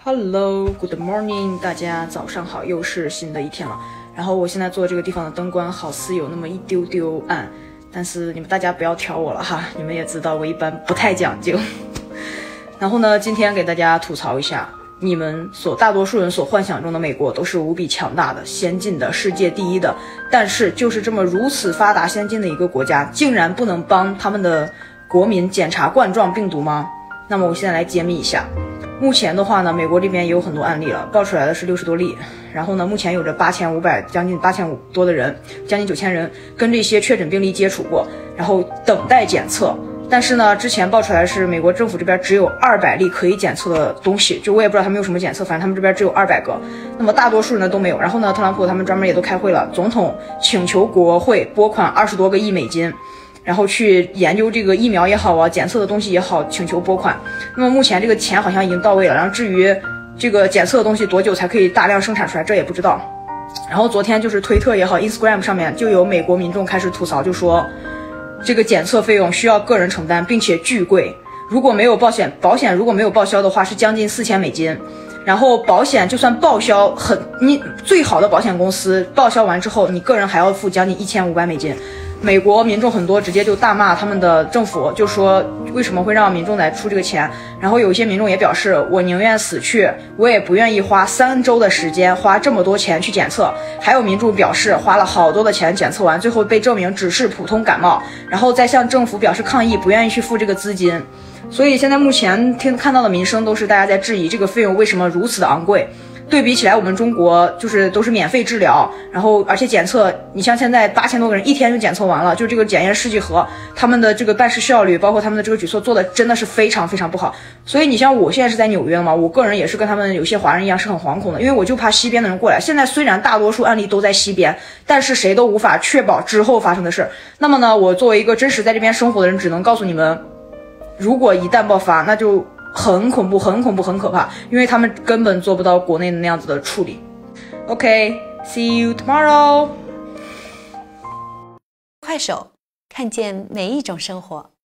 Hello, good morning， 大家早上好，又是新的一天了。然后我现在坐这个地方的灯光好似有那么一丢丢暗，但是你们大家不要挑我了哈，你们也知道我一般不太讲究。然后呢，今天给大家吐槽一下，你们大多数人所幻想中的美国都是无比强大的、先进的、世界第一的，但是就是这么如此发达先进的一个国家，竟然不能帮他们的国民检查冠状病毒吗？那么我现在来揭秘一下。目前的话呢，美国这边也有很多案例了，报出来的是60多例。然后呢，目前有着8500，将近8500多的人，将近9000人跟这些确诊病例接触过，然后等待检测。但是呢，之前爆出来是美国政府这边只有200例可以检测的东西，就我也不知道他们有什么检测，反正他们这边只有200个。那么大多数人呢都没有。然后呢，特朗普他们专门也都开会了，总统请求国会拨款20多个亿美金。然后去研究这个疫苗也好啊，检测的东西也好，请求拨款。那么目前这个钱好像已经到位了，然后至于这个检测的东西多久才可以大量生产出来，这也不知道。然后昨天就是推特也好 ，Instagram 上面就有美国民众开始吐槽，就说这个检测费用需要个人承担，并且巨贵。如果没有保险如果没有报销的话，是将近4000美金。然后保险就算报销，你最好的保险公司报销完之后，你个人还要付将近1500美金。美国民众很多直接就大骂他们的政府，就说为什么会让民众来出这个钱。然后有一些民众也表示，我宁愿死去，我也不愿意花3周的时间花这么多钱去检测。还有民众表示花了好多的钱检测完，最后被证明只是普通感冒，然后再向政府表示抗议，不愿意去付这个资金。所以现在目前看到的民生都是大家在质疑这个费用为什么如此的昂贵。对比起来，我们中国都是免费治疗，然后而且检测，你像现在8000多个人1天就检测完了，就这个检验试剂盒，他们的这个办事效率，包括他们的这个举措做的真的是非常非常不好。所以你像我现在是在纽约嘛，我个人也是跟他们有些华人一样是很惶恐的，因为我就怕西边的人过来。现在虽然大多数案例都在西边，但是谁都无法确保之后发生的事。那么呢，我作为一个真实在这边生活的人，只能告诉你们，如果一旦爆发，那就很恐怖，很恐怖，很可怕，因为他们根本做不到国内的那样子的处理。OK，see you tomorrow。 快手，看见每一种生活。